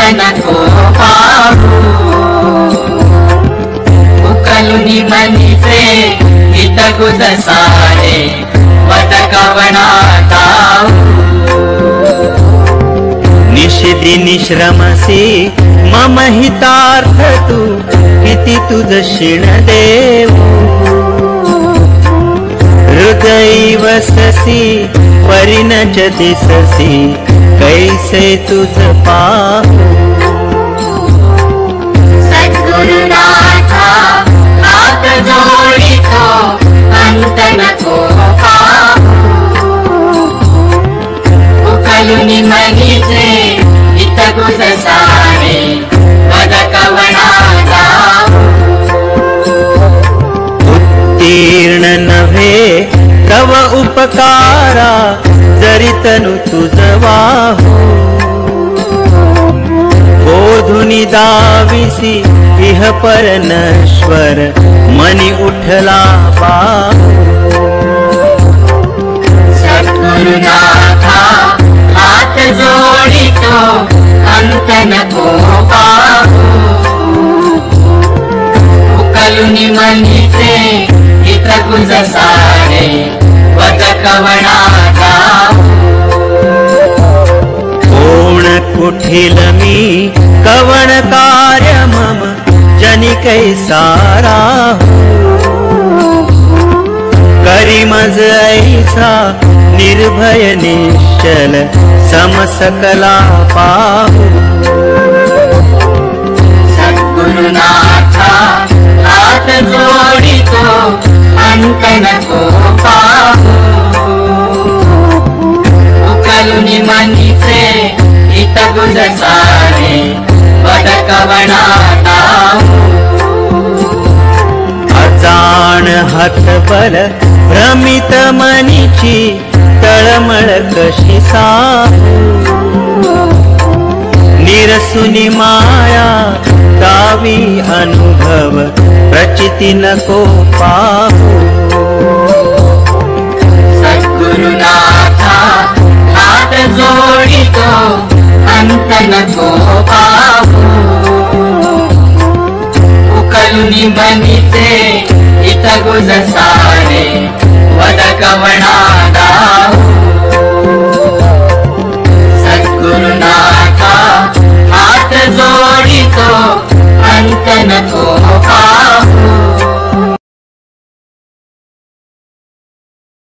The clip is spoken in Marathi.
नको पाहू. उकलुनी मनीचे हित गुज सारे वद कवना ताऊ. निषिदी निश्रमसी मम हितार्थ तू किती तुझ शिण देऊ. हृदय वससी परिणच दिससी कैसे तुझ पाहू. सद्गुरुनाथा हात जोडितो अंत नको पाहू. उकलुनी मनीचे हित गुज सारे वद कवना जाऊ. उत्तीर्ण नव्हे तव उपकारा जरी तनु तुझ वाहू. बोधुनी दाविसी इह पर नश्वर मनी उठला पाहू. सद्गुरुनाथा हात जोडितो अंत नको पाहू. उकलुनी मनीचे हित गुज सारे वद कवना जाऊ. कोण कुठील मी कवण कार्य मम जनी कैसारा. करी मज ऐसा निर्भय निश्चल समसकला पाहू. सद्गुरुनाथा हात जोडितो अंत नको पाहू. उकलुनी मनीचे हित गुज सारे वद कवना ताऊ. अजाण हतबल भ्रमित मनीची तळमळ कशी साहू. निरसुनी माया दावी अनुभव प्रचिती नको पाहू. सद्गुरुनाथा हात जोडितो अंत नको पाहू. उकलुनी मनीचे हित गुज सारे वद कवना